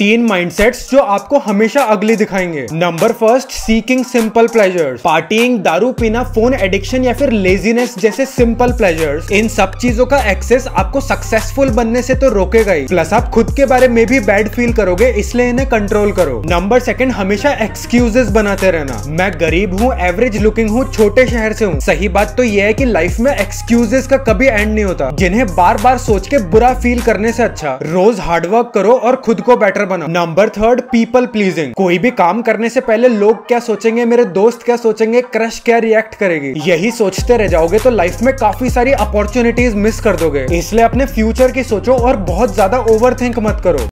3 mindsets जो आपको हमेशा अगली दिखाएंगे। Number first, seeking simple pleasures. Partying, दारू पीना, फोन एडिक्शन या फिर लेजीनेस जैसे सिंपल प्लेजर्स, इन सब चीजों का एक्सेस आपको सक्सेसफुल बनने से तो रोकेगा ही, प्लस आप खुद के बारे में भी बैड फील करोगे, इसलिए इन्हें कंट्रोल करो। नंबर सेकंड, हमेशा एक्सक्यूजेस बनाते रहना। मैं गरीब हूँ, एवरेज लुकिंग हूँ, छोटे शहर से हूँ। सही बात तो यह है कि लाइफ में एक्सक्यूजेस का कभी एंड नहीं होता, जिन्हें बार बार सोच के बुरा फील करने से अच्छा रोज हार्डवर्क करो और खुद को बेटर बनाओ। Number third, people pleasing. कोई भी काम करने से पहले लोग क्या सोचेंगे, मेरे दोस्त क्या सोचेंगे, क्रश क्या रिएक्ट करेगी, यही सोचते रह जाओगे तो लाइफ में काफी सारी अपॉर्चुनिटीज मिस कर दोगे। इसलिए अपने फ्यूचर की सोचो और बहुत ज्यादा ओवरथिंक मत करो।